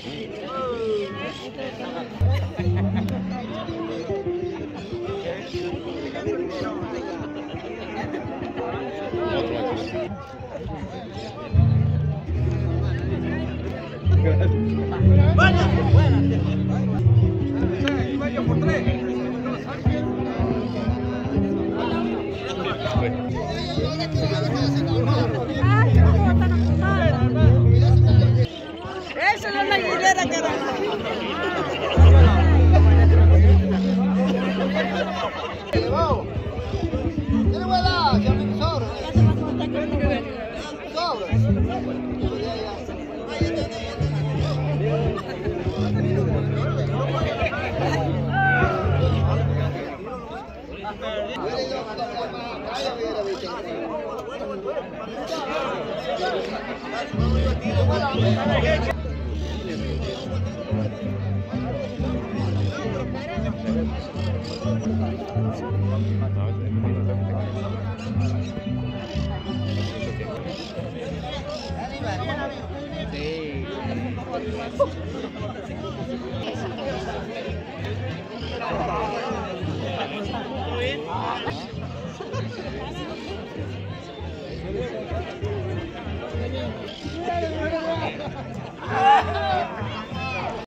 Vaya por tres. Esa no es la hilera que era. ¿Qué le voy a dar? Que a mí me sobra. Sí.